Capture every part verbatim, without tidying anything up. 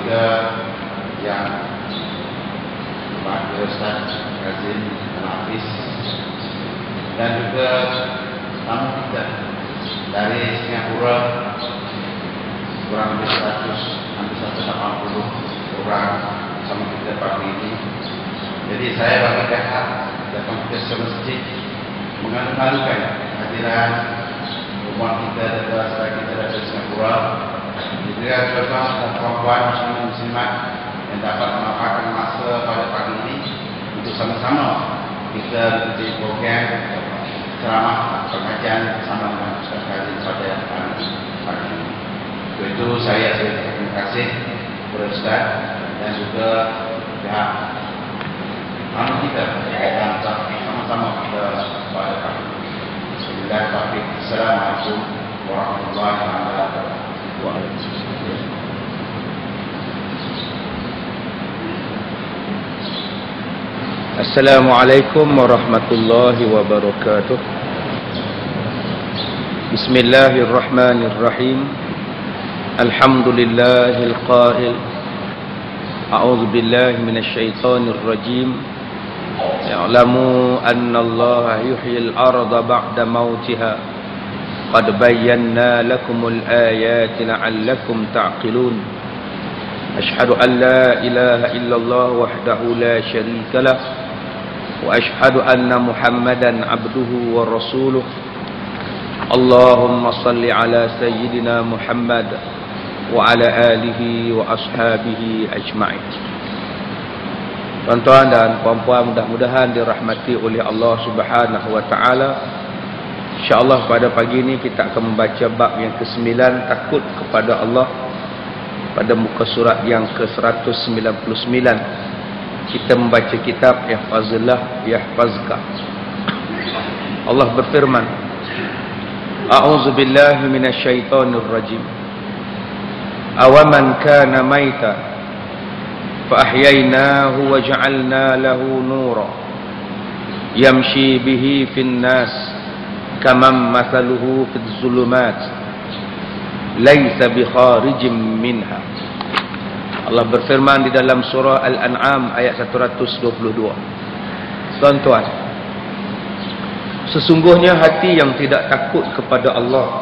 kita yang Pak Ustaz Kazim Hafiz, dan juga tamu kita dari Singapura kurang lebih seratus, hampir seratus delapan puluh orang sama kita pagi ini. Jadi saya bagi pihak datang ke masjid mengalu-alukan hadiran umat kita dan saudara kita dari Singapura. Jadi tuan-tuan dan puan-puan muslimin muslimat yang dapat memanfaatkan masa pada pagi ini untuk sama-sama kita mengikuti program ceramah pengajian bersama dengan Ustaz Kazim pada pagi ini. Untuk itu saya terima kasih kepada Ustaz dan juga pihak tamu kita dan sama-sama kita pada pagi ini. Bismillahirrahmanirrahim. Assalamualaikum warahmatullahi wabarakatuh. Assalamualaikum warahmatullahi wabarakatuh. Bismillahirrahmanirrahim. Alhamdulillahil qail. A'udzu billahi minasy syaithanir rajim. Ya'lamu anna Allah yuhyil arda ba'da mautiha. Qad bayyana lakumul ayati la'allakum ta'qilun. Ashhadu an la ilaha illallah wahdahu la syarika lah. Wa ashhadu anna Muhammadan abduhu wa rasuluh. Allahumma salli ala sayyidina Muhammad wa ala alihi wa ashabihi ajma'in. Tuan-tuan dan puan-puan, mudah-mudahan dirahmati oleh Allah Subhanahu wa taala. InsyaAllah pada pagi ini kita akan membaca bab yang kesembilan, takut kepada Allah, pada muka surat yang ke seratus sembilan puluh sembilan. Kita membaca kitab Ihfazillah Yahfazka. Allah berfirman, A'udzu billahi minasyaitonir rajim. Awaman kana maita fa ahyaynahu wa ja'alna lahu nura yamshi bihi fin nas kaman mathaluhu fil zulumat laisa bi kharijin minha. Allah berfirman di dalam surah Al-An'am ayat seratus dua puluh dua. Tuan-tuan, sesungguhnya hati yang tidak takut kepada Allah,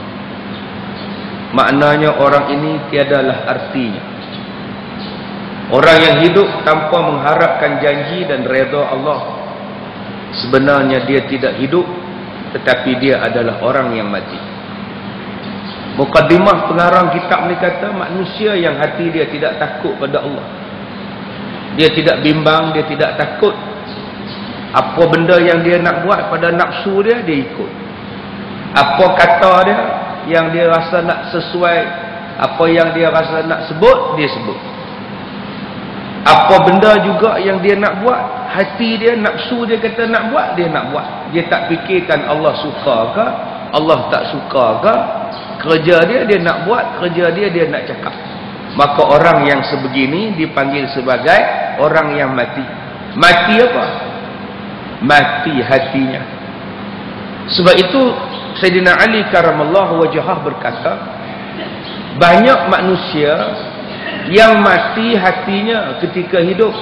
maknanya orang ini tiadalah artinya. Orang yang hidup tanpa mengharapkan janji dan redha Allah, sebenarnya dia tidak hidup, tetapi dia adalah orang yang mati. Mukaddimah pengarang kitab ni kata, manusia yang hati dia tidak takut pada Allah, dia tidak bimbang, dia tidak takut. Apa benda yang dia nak buat pada nafsu dia, dia ikut. Apa kata dia yang dia rasa nak sesuai, apa yang dia rasa nak sebut, dia sebut. Apa benda juga yang dia nak buat, hati dia, nafsu dia kata nak buat, dia nak buat. Dia tak fikirkan Allah suka ke, Allah tak suka ke. Kerja dia, dia nak buat. Kerja dia, dia nak cakap. Maka orang yang sebegini dipanggil sebagai orang yang mati. Mati apa? Mati hatinya. Sebab itu Sayyidina Ali karamallahu wajhah berkata, banyak manusia yang mati hatinya ketika hidup.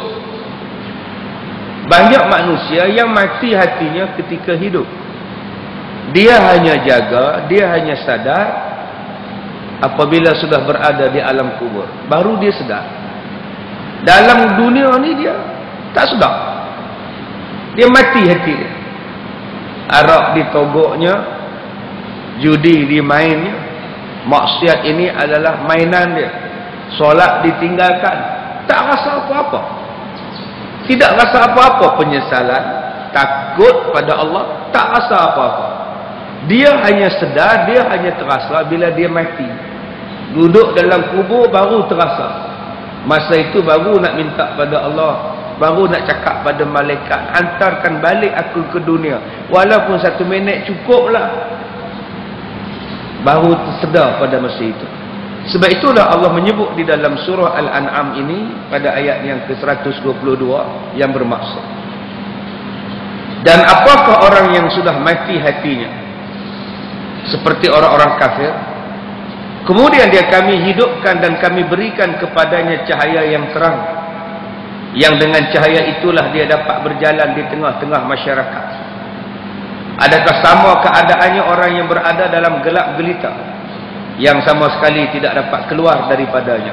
Banyak manusia yang mati hatinya ketika hidup. Dia hanya jaga, dia hanya sadar apabila sudah berada di alam kubur, baru dia sedar. Dalam dunia ni dia tak sedar. Dia mati hati dia. Arak ditogoknya, judi dimainnya, maksiat ini adalah mainan dia. Solat ditinggalkan, tak rasa apa-apa. Tidak rasa apa-apa penyesalan, takut pada Allah, tak rasa apa-apa. Dia hanya sedar, dia hanya terasa bila dia mati. Duduk dalam kubur baru terasa. Masa itu baru nak minta pada Allah, baru nak cakap pada malaikat, hantarkan balik aku ke dunia. Walaupun satu minit cukuplah. Baru tersedar pada masa itu. Sebab itulah Allah menyebut di dalam surah Al-An'am ini pada ayat yang ke seratus dua puluh dua yang bermaksud. Dan apakah orang yang sudah mati hatinya? Seperti orang-orang kafir Kemudian dia kami hidupkan dan kami berikan kepadanya cahaya yang terang, yang dengan cahaya itulah dia dapat berjalan di tengah-tengah masyarakat. Adakah sama keadaannya orang yang berada dalam gelap gelita, yang sama sekali tidak dapat keluar daripadanya?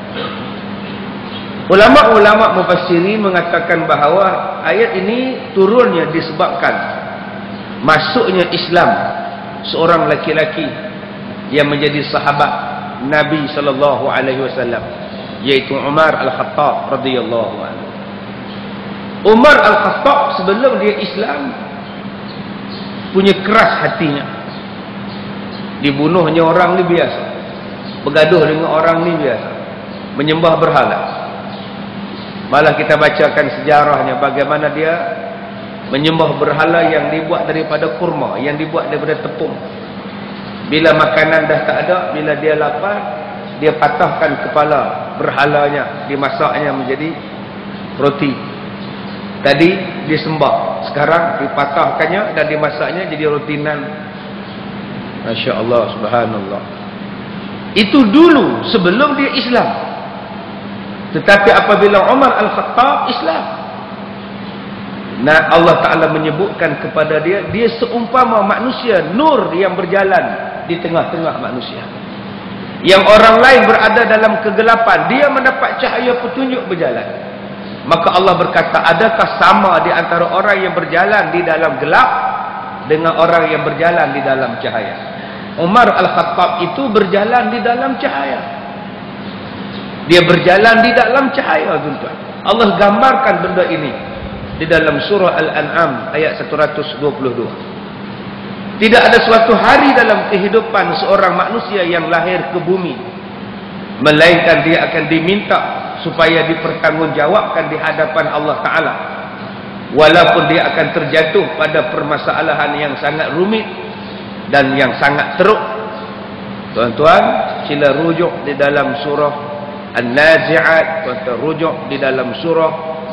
Ulama-ulama mufassirin mengatakan bahawa ayat ini turunnya disebabkan masuknya Islam seorang laki-laki yang menjadi sahabat Nabi sallallahu alaihi wasallam, yaitu Umar Al-Khattab radhiyallahu anhu. Umar Al-Khattab sebelum dia Islam punya keras hatinya. Dibunuhnya orang ni biasa, bergaduh dengan orang ni biasa, menyembah berhala. Malah kita bacakan sejarahnya bagaimana dia menyembah berhala yang dibuat daripada kurma, yang dibuat daripada tepung. Bila makanan dah tak ada, bila dia lapar, dia patahkan kepala berhalanya, dimasaknya menjadi roti. Tadi disembah, sekarang dipatahkannya dan dimasaknya jadi roti nan. Masya Allah, subhanallah. Itu dulu sebelum dia Islam. Tetapi apabila Umar Al-Khattab Islam, nah Allah Ta'ala menyebutkan kepada dia, dia seumpama manusia nur yang berjalan di tengah-tengah manusia. Yang orang lain berada dalam kegelapan, dia mendapat cahaya petunjuk berjalan. Maka Allah berkata, adakah sama di antara orang yang berjalan di dalam gelap dengan orang yang berjalan di dalam cahaya? Umar Al-Khattab itu berjalan di dalam cahaya. Dia berjalan di dalam cahaya, tuan-tuan. Allah gambarkan benda ini di dalam surah Al-An'am ayat seratus dua puluh dua. Tidak ada suatu hari dalam kehidupan seorang manusia yang lahir ke bumi melainkan dia akan diminta supaya dipertanggungjawabkan di hadapan Allah Ta'ala, walaupun dia akan terjatuh pada permasalahan yang sangat rumit dan yang sangat teruk. Tuan-tuan, sila rujuk di dalam surah An-Nazi'at, tuan-tuan rujuk di dalam surah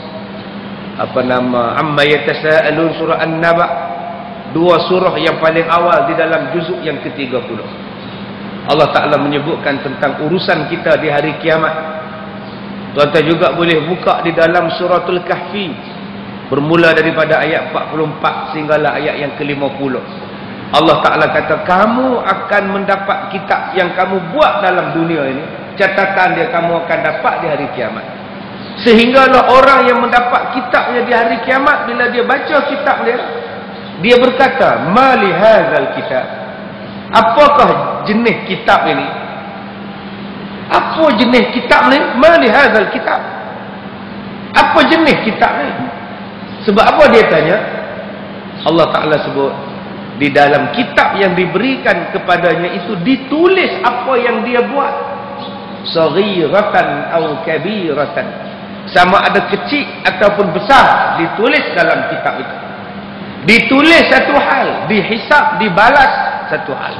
apa nama Amma Yatasa'alun, surah An-Naba, dua surah yang paling awal di dalam juzuk yang ke tiga puluh. Allah Ta'ala menyebutkan tentang urusan kita di hari kiamat. Tuan-tuan juga boleh buka di dalam suratul Kahfi, bermula daripada ayat empat puluh empat sehinggalah ayat yang ke lima puluh. Allah Ta'ala kata, kamu akan mendapat kitab yang kamu buat dalam dunia ini, catatan dia kamu akan dapat di hari kiamat. Sehinggalah orang yang mendapat kitabnya di hari kiamat, bila dia baca kitab dia, dia berkata, ma li hadzal kitab, apakah jenis kitab ini? Apa jenis kitab ni? Ma li hadzal kitab, apa jenis kitab ni? Sebab apa dia tanya? Allah Ta'ala sebut, di dalam kitab yang diberikan kepadanya itu ditulis apa yang dia buat, saghiratan atau kabiratan, sama ada kecil ataupun besar, ditulis dalam kitab itu. Ditulis satu hal, dihisap, dibalas satu hal.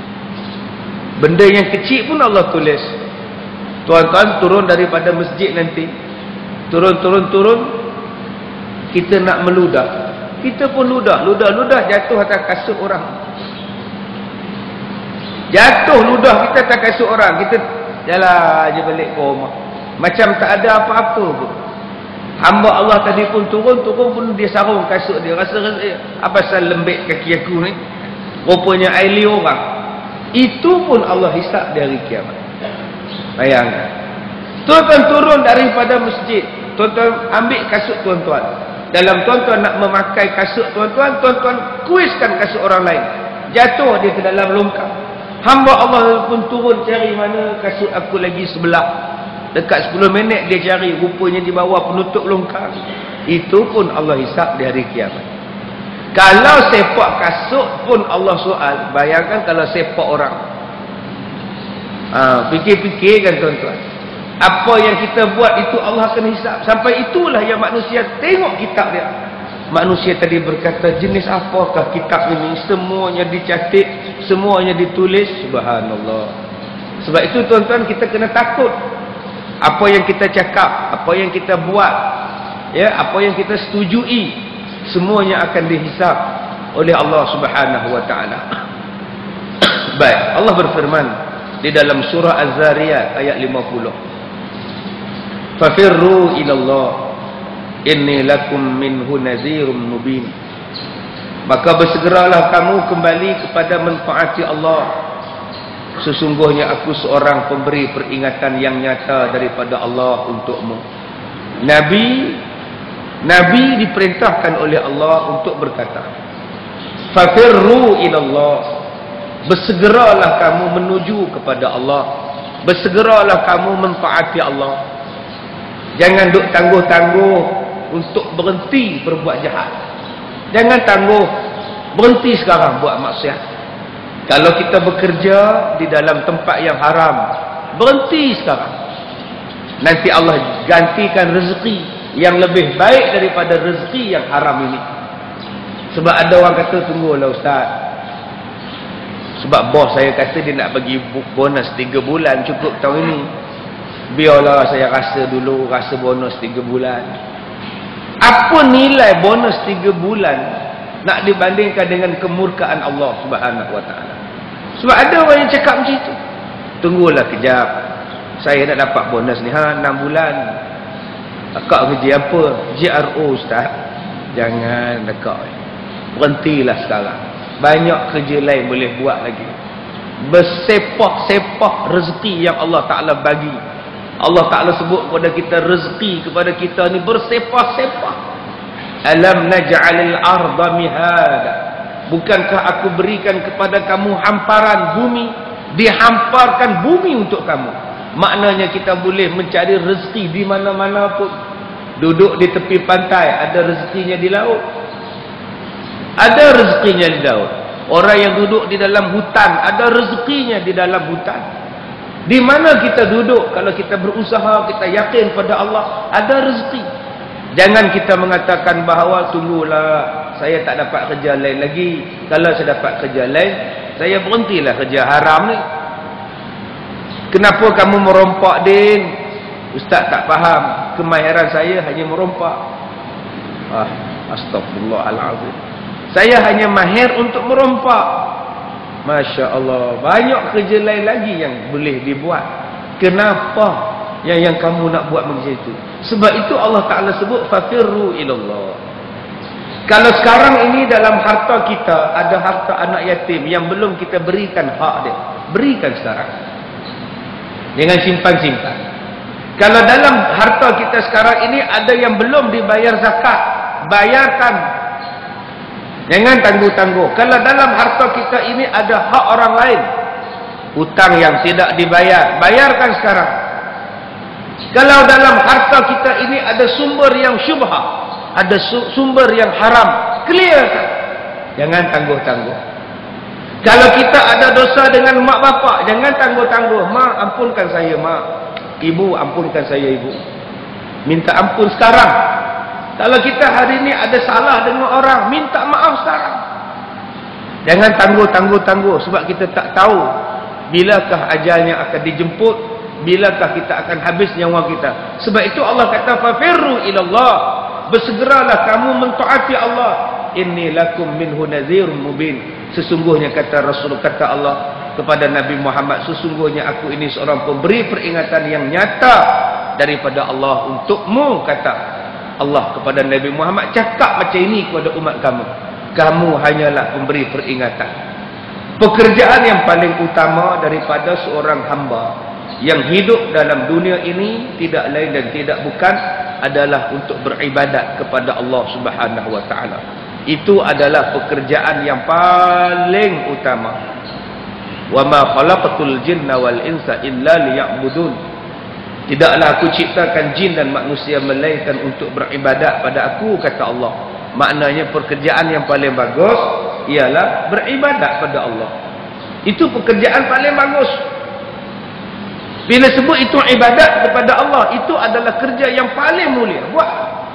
Benda yang kecil pun Allah tulis. Tuan-tuan turun daripada masjid nanti, turun-turun-turun, kita nak meludah, kita pun ludah, ludah-ludah jatuh atas kasut orang. Jatuh ludah kita atas kasut orang, kita jalan aja balik ke rumah macam tak ada apa-apa pun. Hamba Allah tadi pun turun-turun pun dia sarung kasut dia, rasa-rasa apa pasal lembik kaki aku ni, rupanya air liur orang. Itu pun Allah hisap di hari kiamat. Bayangkan, tuan-tuan turun daripada masjid, tuan-tuan ambil kasut tuan-tuan, dalam tuan-tuan nak memakai kasut tuan-tuan, tuan-tuan kuiskan kasut orang lain, jatuh dia ke dalam longkang. Hamba Allah pun turun cari mana kasut aku lagi sebelah. Dekat sepuluh minit dia cari, rupanya di bawah penutup longkang. Itu pun Allah hisap di hari kiamat. Kalau sepak kasut pun Allah soal, bayangkan kalau sepak orang. Ha, fikir-fikir kan tuan-tuan, apa yang kita buat itu Allah akan hisap. Sampai itulah yang manusia tengok kitab dia. Manusia tadi berkata, jenis apakah kitab ini? Semuanya dicatat, semuanya ditulis. Subhanallah. Sebab itu tuan-tuan, kita kena takut. Apa yang kita cakap, apa yang kita buat, ya, apa yang kita setujui, semuanya akan dihisap oleh Allah Subhanahu wa taala. Baik, Allah berfirman di dalam surah Az-Zariyat ayat lima puluh. Fafirru ilallah inni lakum minhu nadhirun mubin. Maka bersegeralah kamu kembali kepada mentaati Allah. Sesungguhnya aku seorang pemberi peringatan yang nyata daripada Allah untukmu. Nabi Nabi diperintahkan oleh Allah untuk berkata, fafirru ilallah, bersegeralah kamu menuju kepada Allah, bersegeralah kamu mentaati Allah. Jangan duk tangguh-tangguh untuk berhenti berbuat jahat. Jangan tangguh, berhenti sekarang buat maksiat. Kalau kita bekerja di dalam tempat yang haram, berhenti sekarang. Nanti Allah gantikan rezeki yang lebih baik daripada rezeki yang haram ini. Sebab ada orang kata, tunggulah Ustaz, sebab bos saya kata dia nak bagi bonus tiga bulan cukup tahun ini. Biarlah saya rasa dulu, rasa bonus tiga bulan. Apa nilai bonus tiga bulan nak dibandingkan dengan kemurkaan Allah Subhanahu Wa Taala? Sebab ada orang yang cakap macam itu. Tunggulah kejap, saya nak dapat bonus ni ha enam bulan. Akak kerja apa? J R O Ustaz. Jangan akak, berhentilah sekarang. Banyak kerja lain boleh buat lagi. Bersepah-sepah rezeki yang Allah Ta'ala bagi. Allah Ta'ala sebut kepada kita, rezeki kepada kita ni bersepah-sepah. Alam naj'alil arda mihada. Bukankah aku berikan kepada kamu hamparan bumi? Dihamparkan bumi untuk kamu. Maknanya kita boleh mencari rezeki di mana-mana pun. Duduk di tepi pantai, ada rezekinya di laut. Ada rezekinya di laut. Orang yang duduk di dalam hutan, ada rezekinya di dalam hutan. Di mana kita duduk, kalau kita berusaha, kita yakin pada Allah, ada rezeki. Jangan kita mengatakan bahawa tunggulah, saya tak dapat kerja lain lagi. Kalau saya dapat kerja lain, saya berhentilah kerja haram ni. Kenapa kamu merompak, Din? Ustaz tak faham. Kemahiran saya hanya merompak. Ah, astagfirullahalazim. Saya hanya mahir untuk merompak. Masya Allah, banyak kerja lain lagi yang boleh dibuat. Kenapa yang yang kamu nak buat macam itu? Sebab itu Allah Ta'ala sebut fafirru ilallah. Kalau sekarang ini dalam harta kita ada harta anak yatim yang belum kita berikan hak dia, berikan sekarang. Jangan simpan-simpan. Kalau dalam harta kita sekarang ini ada yang belum dibayar zakat, bayarkan. Jangan tangguh-tangguh. Kalau dalam harta kita ini ada hak orang lain, hutang yang tidak dibayar, bayarkan sekarang. Kalau dalam harta kita ini ada sumber yang syubhah, ada sumber yang haram, clearkan. Jangan tangguh-tangguh. Kalau kita ada dosa dengan mak bapak, jangan tangguh-tangguh. Mak, ampunkan saya mak. Ibu, ampunkan saya ibu. Minta ampun sekarang. Kalau kita hari ini ada salah dengan orang, minta maaf sekarang. Jangan tangguh-tangguh-tangguh. Sebab kita tak tahu bilakah ajalnya akan dijemput, bilakah kita akan habis nyawa kita. Sebab itu Allah kata fafirru ilallah, bersegeralah kamu mentaati Allah. Inni lakum minhu nadhirun mubin. Sesungguhnya kata Rasul, kata Allah kepada Nabi Muhammad, sesungguhnya aku ini seorang pemberi peringatan yang nyata daripada Allah untukmu. Kata Allah kepada Nabi Muhammad, cakap macam ini kepada umat kamu. Kamu hanyalah pemberi peringatan. Pekerjaan yang paling utama daripada seorang hamba yang hidup dalam dunia ini tidak lain dan tidak bukan adalah untuk beribadat kepada Allah Subhanahu Wa Taala. Itu adalah pekerjaan yang paling utama. Wa ma khalaqatul jinna wal insa illa liya'budun. Tidaklah aku ciptakan jin dan manusia melainkan untuk beribadat pada aku, kata Allah. Maknanya pekerjaan yang paling bagus ialah beribadat pada Allah. Itu pekerjaan paling bagus. Bila sebut itu ibadat kepada Allah, itu adalah kerja yang paling mulia. Buat.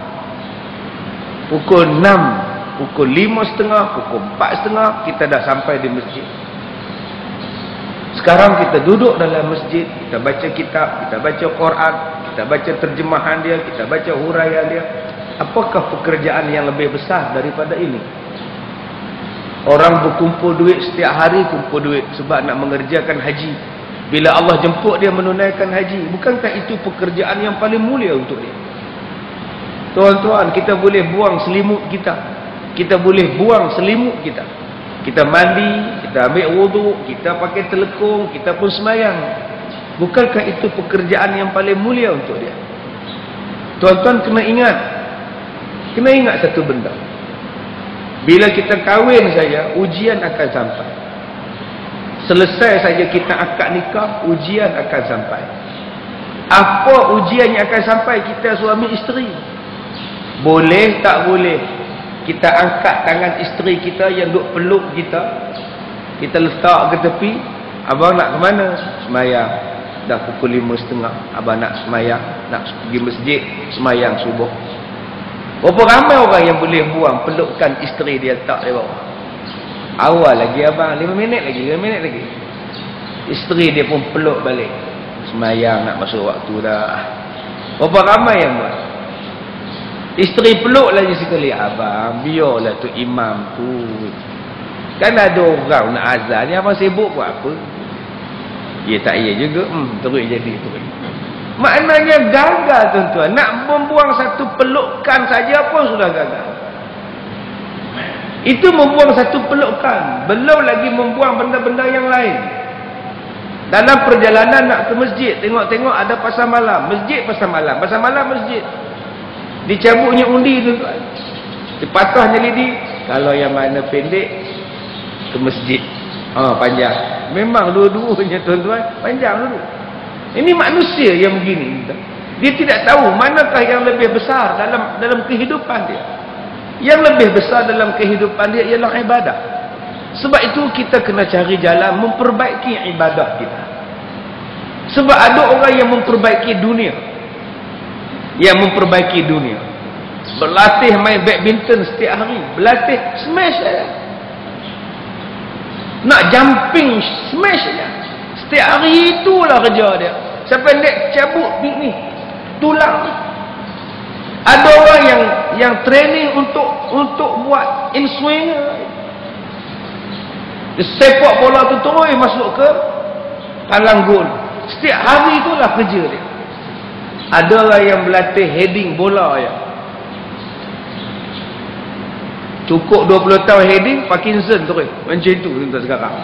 Pukul enam, pukul lima setengah, pukul empat setengah, kita dah sampai di masjid. Sekarang kita duduk dalam masjid, kita baca kitab, kita baca Quran, kita baca terjemahan dia, kita baca huraian dia. Apakah pekerjaan yang lebih besar daripada ini? Orang berkumpul duit setiap hari, kumpul duit sebab nak mengerjakan haji. Bila Allah jemput dia menunaikan haji, bukankah itu pekerjaan yang paling mulia untuk dia? Tuan-tuan, kita boleh buang selimut kita. Kita boleh buang selimut kita. Kita mandi, kita ambil wuduk, kita pakai telekung, kita pun sembahyang. Bukankah itu pekerjaan yang paling mulia untuk dia? Tuan-tuan kena ingat. Kena ingat satu benda. Bila kita kahwin saja, ujian akan sampai. Selesai saja kita akad nikah, ujian akan sampai. Apa ujian yang akan sampai kita suami isteri? Boleh tak boleh kita angkat tangan isteri kita yang duk peluk kita, kita letak ke tepi. Abang nak ke mana? Semayang. Dah pukul lima setengah, abang nak semayang, nak pergi masjid semayang subuh. Berapa ramai orang yang boleh buang pelukkan isteri dia letak di bawah. Awal lagi abang, lima minit lagi, lima minit lagi. Isteri dia pun peluk balik. Semayang nak masuk waktu dah. Berapa ramai yang buat? Isteri peluk lagi sekali. Abang, biarlah tu imam tu. Kan ada orang nak azan ni, abang sibuk buat apa? Ya tak ya juga. Hmm, terus jadi terus. Maknanya gagal tuan-tuan. Nak membuang satu pelukan saja pun sudah gagal. Itu membuang satu pelukan. Belum lagi membuang benda-benda yang lain. Dalam perjalanan nak ke masjid, tengok-tengok ada pasar malam. Masjid pasar malam. Pasar malam masjid. Dicabutnya undi tuan-tuan. Dipatahnya lidi. Kalau yang mana pendek, ke masjid. Ah, panjang. Memang dua-duanya tuan-tuan, panjang dulu. Ini manusia yang begini. Dia tidak tahu manakah yang lebih besar dalam dalam kehidupan dia. Yang lebih besar dalam kehidupan dia ialah ibadah. Sebab itu kita kena cari jalan memperbaiki ibadah kita. Sebab ada orang yang memperbaiki dunia. Yang memperbaiki dunia. Berlatih main badminton setiap hari. Berlatih smash saja. Nak jumping smash saja. Setiap hari itulah kerja dia. Sampai dia cabut ni tulang ni. Ada orang yang yang training untuk untuk buat in swing. Dia sepak bola tu terus masuk ke palang gol. Setiap hari itulah kerja dia. Ada orang yang berlatih heading bola ya. Cukup dua puluh tahun heading, Parkinson terus. Macam itu tuan sekarang.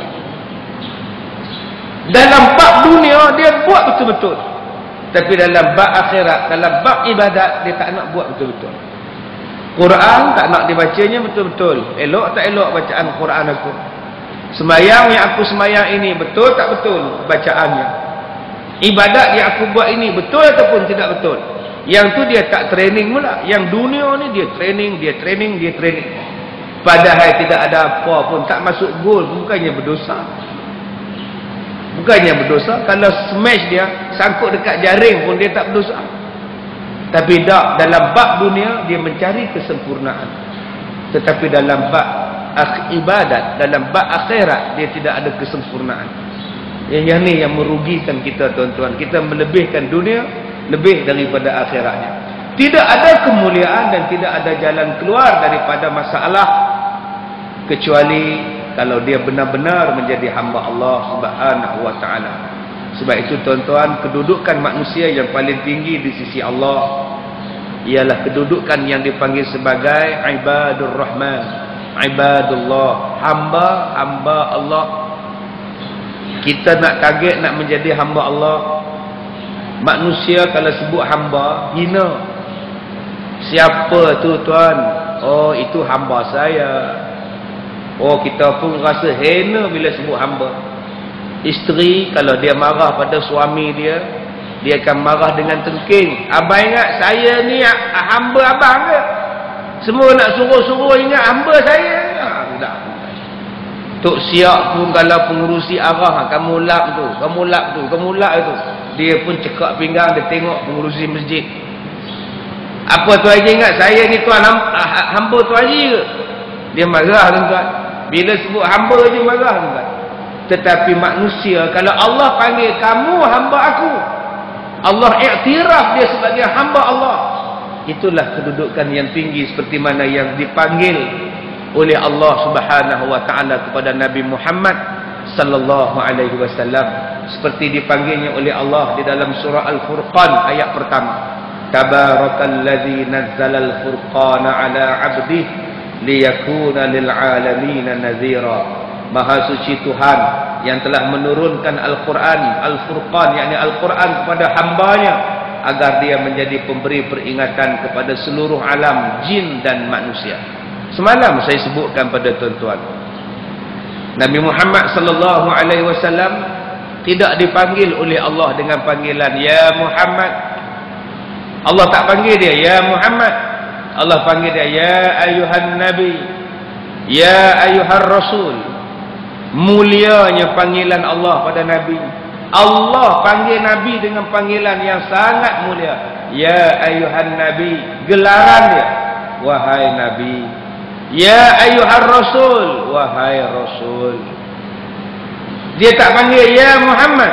Dalam bab dunia dia buat betul-betul. Tapi dalam bab akhirat, dalam bab ibadat dia tak nak buat betul-betul. Quran tak nak dibacanya betul-betul. Elok tak elok bacaan Quran aku. Semayang yang aku semayang ini betul tak betul bacaannya. Ibadat yang aku buat ini betul ataupun tidak betul. Yang tu dia tak training pula. Yang dunia ni dia training, dia training, dia training. Padahal tidak ada apa pun, tak masuk gol, bukannya berdosa. Bukannya berdosa. Kalau smash dia sangkut dekat jaring pun dia tak berdosa. Tapi tak, dalam bab dunia dia mencari kesempurnaan. Tetapi dalam bab ibadat, dalam bab akhirat dia tidak ada kesempurnaan. Yang, yang ni yang merugikan kita tuan-tuan. Kita melebihkan dunia lebih daripada akhiratnya. Tidak ada kemuliaan dan tidak ada jalan keluar daripada masalah kecuali kalau dia benar-benar menjadi hamba Allah Subhanahu wa taala. Sebab itu tuan-tuan, kedudukan manusia yang paling tinggi di sisi Allah ialah kedudukan yang dipanggil sebagai ibadur rahman, ibadullah, hamba-hamba Allah. Kita nak target nak menjadi hamba Allah. Manusia kalau sebut hamba, hina. Siapa tu tuan? Oh, itu hamba saya. Oh, kita pun rasa hina bila sebut hamba. Isteri kalau dia marah pada suami dia, dia akan marah dengan tengking. Abang ingat saya ni hamba abang ke? Semua nak suruh-suruh ingat hamba saya. Tak. Tok Siak pun kalau pengurusi arah, kamu lap tu, kamu lap tu, kamu lap tu. Dia pun cekak pinggang, dia tengok pengurusi masjid. Apa tu Haji ingat saya ni tuan hamba tu Haji ke? Dia marah tuan-tuan. Bila sebut hamba je marah tuan-tuan. Tetapi manusia, kalau Allah panggil kamu hamba aku, Allah iktiraf dia sebagai hamba Allah, itulah kedudukan yang tinggi seperti mana yang dipanggil oleh Allah Subhanahu wa taala kepada Nabi Muhammad sallallahu alaihi wasallam. seperti dipanggilnya oleh Allah di dalam surah Al-Furqan ayat pertama. Tabarakalladzi nazzalal furqana ala 'abdihi liyakuna lil 'alamin nadhira. Maha suci Tuhan yang telah menurunkan Al-Quran, Al-Furqan, yakni Al-Quran kepada hambanya agar dia menjadi pemberi peringatan kepada seluruh alam jin dan manusia. Semalam saya sebutkan pada tuan-tuan, Nabi Muhammad sallallahu alaihi wasallam tidak dipanggil oleh Allah dengan panggilan ya Muhammad. Allah tak panggil dia ya Muhammad. Allah panggil dia ya ayuhan nabi, ya ayuhan rasul. Mulianya panggilan Allah pada Nabi. Allah panggil Nabi dengan panggilan yang sangat mulia. Ya ayuhan nabi, gelaran dia, wahai Nabi. Ya ayuhan rasul, wahai rasul. Dia tak panggil ya Muhammad.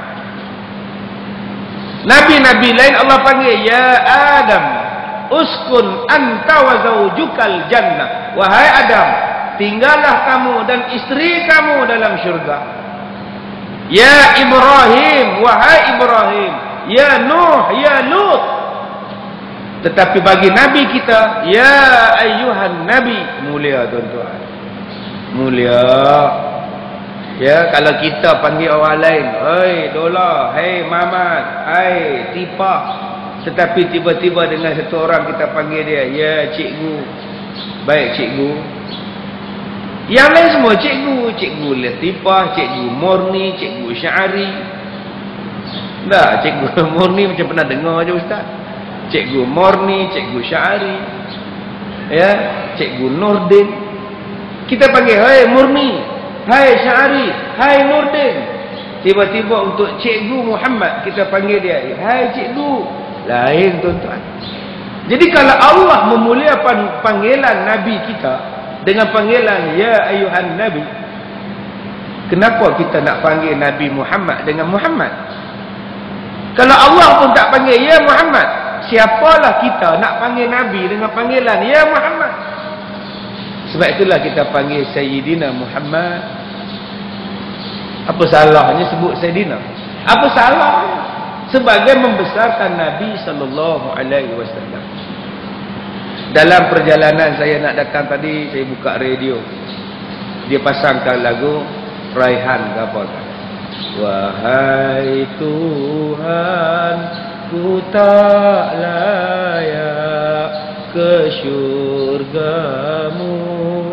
Nabi-nabi lain Allah panggil ya Adam, uskun anta wa zawjukal jannah. Wahai Adam, tinggallah kamu dan isteri kamu dalam syurga. Ya Ibrahim, wahai Ibrahim. Ya Nuh, ya Lut. Tetapi bagi Nabi kita, ya ayyuhan Nabi, mulia tuan-tuan, mulia. Ya, kalau kita panggil orang lain, hei Dola, hei Mamat, hei Tipah, tetapi tiba-tiba dengan satu orang kita panggil dia, ya cikgu. Baik cikgu. Yang lain semua cikgu, cikgu Latifah, cikgu Murni, cikgu Syari. Tak, cikgu Murni macam pernah dengar je ustaz. Cikgu Murni, cikgu Syari, ya, cikgu Nurdin. Kita panggil, hai Murni, hai Syari, hai Nurdin. Tiba-tiba untuk cikgu Muhammad kita panggil dia, hai cikgu. Lain tuan-tuan. Jadi kalau Allah memuliakan panggilan Nabi kita dengan panggilan ya ayuhan Nabi, kenapa kita nak panggil Nabi Muhammad dengan Muhammad? Kalau Allah pun tak panggil ya Muhammad, siapalah kita nak panggil Nabi dengan panggilan ya Muhammad? Sebab itulah kita panggil Sayyidina Muhammad. Apa salahnya sebut Sayyidina? Apa salahnya? Sebagai membesarkan Nabi sallallahu alaihi wasallam. Dalam perjalanan saya nak datang tadi, saya buka radio. Dia pasangkan lagu Raihan ke apa kan? Wahai Tuhan, ku tak layak ke syurgamu,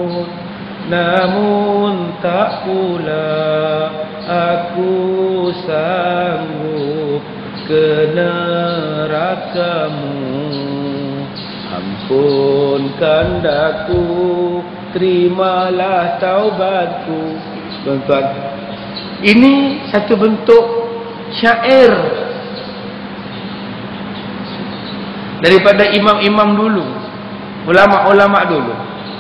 namun tak pula aku sanggup ke nerakamu. Ampunkan daku, terimalah taubatku. Tuan-tuan, ini satu bentuk syair daripada imam-imam dulu, ulama-ulama dulu.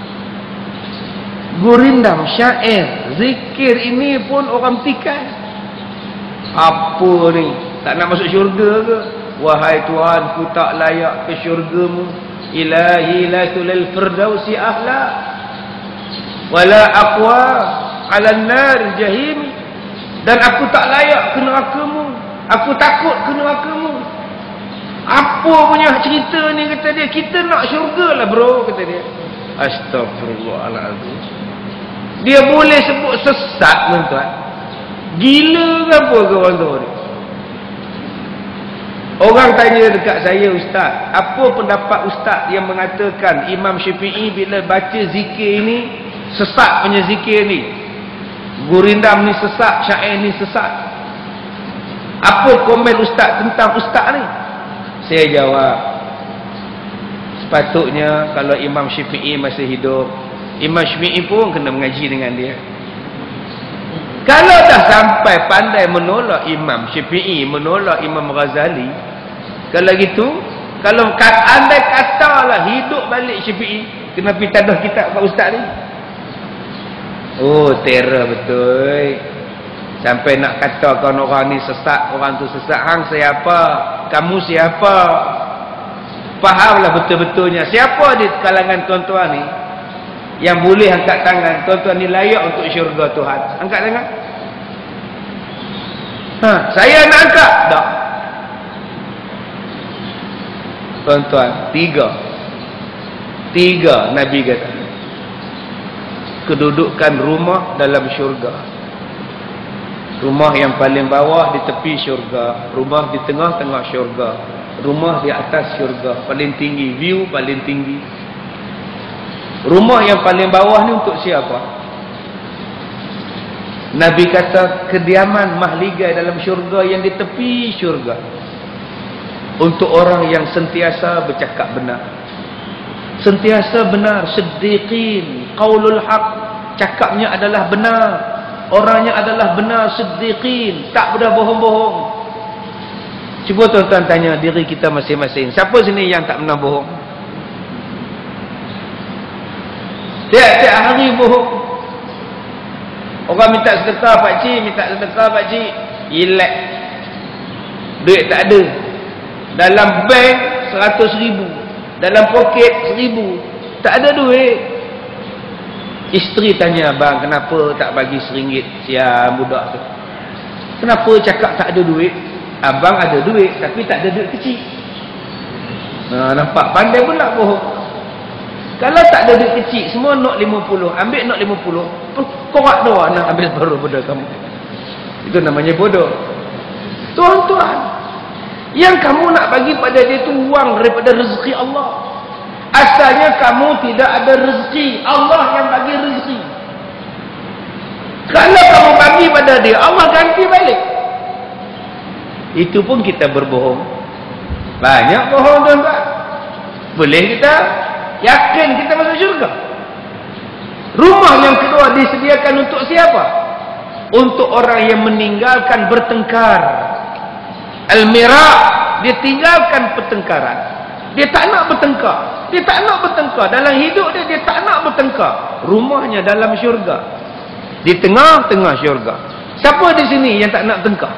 Gurindam, syair, zikir ini pun orang tikai. Apa ni? Tak nak masuk syurga ke? Wahai Tuhan, ku tak layak ke syurgamu. Ilahi la tulil firdausi ahla wala aqwa ala nar jahim. Dan aku tak layak ke nerakamu, aku takut ke nerakamu. Apa punya cerita ni, kata dia. Kita nak syurga lah bro, kata dia. Astagfirullahaladzim. Dia boleh sebut sesat tuan-tuan. Gila ke apa ke orang tu ni? Orang tanya dekat saya, ustaz, apa pendapat ustaz yang mengatakan Imam Syafi'i bila baca zikir ini sesat punya zikir ni, gurindam ni sesat, syair ni sesat. Apa komen ustaz tentang ustaz ni? Saya jawab, sepatutnya kalau Imam Syafi'i masih hidup, Imam Syafi'i pun kena mengaji dengan dia. Kalau dah sampai pandai menolak Imam Syafi'i, menolak Imam Ghazali, kalau gitu, kalau andai katalah hidup balik Syafi'i, kena pergi tadah kitab kat ustaz ni. Oh, terror betul. Sampai nak katakan orang ni sesat, orang tu sesat. Hang siapa? Kamu siapa? Fahamlah betul-betulnya siapa di kalangan tuan-tuan ni yang boleh angkat tangan, tuan-tuan ni layak untuk syurga Tuhan. Angkat tangan. Ha, saya nak angkat. Tak. Tuan-tuan, tiga. Tiga Nabi kata. Kedudukan rumah dalam syurga. Rumah yang paling bawah di tepi syurga, rumah di tengah-tengah syurga, rumah di atas syurga, paling tinggi, view paling tinggi. Rumah yang paling bawah ni untuk siapa? Nabi kata kediaman mahligai dalam syurga yang di tepi syurga, untuk orang yang sentiasa bercakap benar, sentiasa benar, siddiqin, qaulul haq, cakapnya adalah benar, orangnya adalah benar, siddiqin, tak pernah bohong-bohong. Cuba tuan-tuan tanya diri kita masing-masing, siapa sini yang tak pernah bohong? Tiap-tiap hari bohong. Orang minta sedekah pak cik, minta sedekah pak cik, ilek, duit tak ada, dalam bank seratus ribu, dalam poket seribu, tak ada duit. Isteri tanya, abang kenapa tak bagi seringgit siang budak tu? Kenapa cakap tak ada duit? Abang ada duit tapi tak ada duit kecil. Nah, nampak pandai pula bohong. Kalau tak ada duit kecil, semua nok lima puluh, ambil nok lima puluh, korak doa nak ambil baru pada kamu. Itu namanya bodoh. Tuan-tuan, yang kamu nak bagi pada dia tu wang daripada rezeki Allah. Asalnya kamu tidak ada rezeki, Allah yang bagi rezeki. Kalau kamu bagi pada dia, Allah ganti balik. Itu pun kita berbohong. Banyak bohong tuan-tuan. Boleh kita yakin kita masuk syurga. Rumah yang kedua disediakan untuk siapa? Untuk orang yang meninggalkan bertengkar. Al-mira', dia tinggalkan pertengkaran. Dia tak nak bertengkar. Dia tak nak bertengkar. Dalam hidup dia, dia tak nak bertengkar. Rumahnya dalam syurga. Di tengah-tengah syurga. Siapa di sini yang tak nak bertengkar?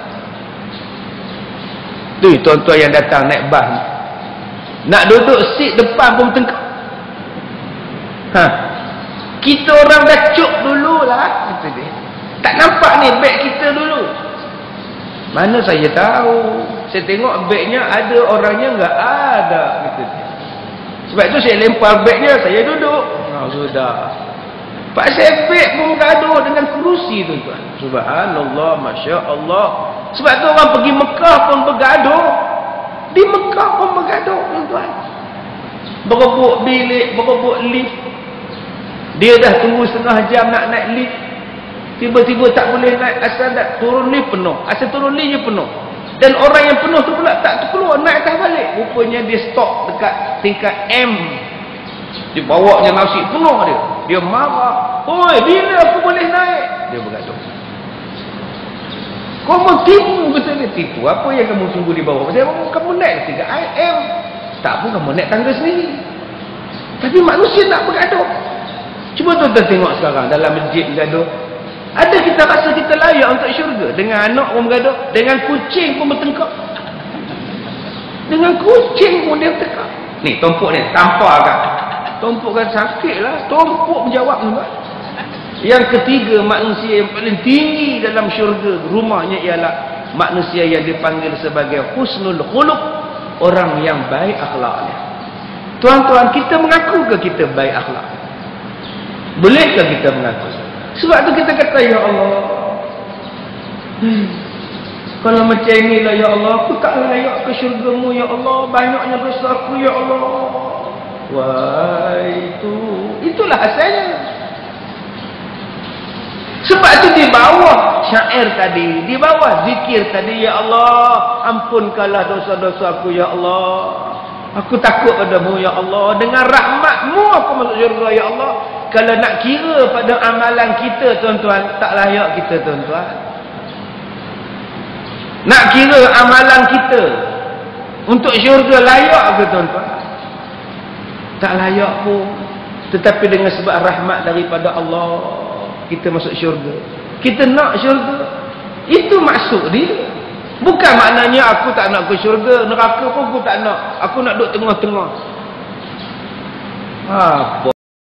Tu tuan-tuan yang datang naik bas ni. Nak duduk seat depan pun bertengkar. Ha. Kita orang dah cuk dululah, kata dia. Tak nampak ni beg kita dulu. Mana saya tahu? Saya tengok begnya ada, orangnya enggak ada, kata dia. Sebab itu saya lempar begnya, saya duduk. Oh, sudah. Pak saya beg pun gaduh dengan kerusi tuan-tuan. Subhanallah, masya-Allah. Sebab tu orang pergi Mekah pun bergaduh. Di Mekah pun bergaduh tuan-tuan. Berebut bilik, berebut lift. Dia dah tunggu setengah jam nak naik lift. Tiba-tiba tak boleh naik, asal tak turun lift penuh. Asal turun lift je penuh. Dan orang yang penuh tu pula tak keluar, naik atas balik. Rupanya dia stop dekat tingkat M. Dia bawanya nasi penuh dia. Dia marah. Oi, bila aku boleh naik? Dia bergaduh. Kamu tipu, kata dia. Tipu apa yang kamu tunggu di bawah? Dia bilang, kamu naik tingkat I M. Tak pun kamu naik tangga sendiri. Tapi manusia nak bergaduh. Cuba tuan-tuan tengok sekarang dalam masjid bergaduh. Ada kita rasa kita layak untuk syurga. Dengan anak pun bergaduh, dengan kucing pun bertengkar. Dengan kucing pun dia bertengkar. Ni tumpuk ni, tampar kan. Tumpuk kan sakitlah. Tumpuk menjawab tuan. Yang ketiga, manusia yang paling tinggi dalam syurga, rumahnya ialah manusia yang dipanggil sebagai husnul khuluq, orang yang baik akhlaknya. Tuan-tuan, kita mengaku ke kita baik akhlak? Bolehkah kita mengaku? Sebab tu kita kata, ya Allah, hmm, kalau macam inilah ya Allah, aku tak layak ke syurga-Mu ya Allah, banyaknya dosa aku ya Allah. Wah, itu itulah asalnya. Sebab tu di bawah syair tadi, di bawah zikir tadi, ya Allah, ampunkanlah dosa-dosa aku ya Allah. Aku takut padamu ya Allah. Dengan rahmat-Mu aku masuk syurga ya Allah. Kalau nak kira pada amalan kita tuan-tuan, tak layak kita tuan-tuan. Nak kira amalan kita untuk syurga layak ke tuan-tuan? Tak layak pun. Tetapi dengan sebab rahmat daripada Allah, kita masuk syurga. Kita nak syurga. Itu maksud dia. Bukan maknanya aku tak nak ke syurga, neraka pun aku tak nak. Aku nak duduk tengah-tengah. Apa?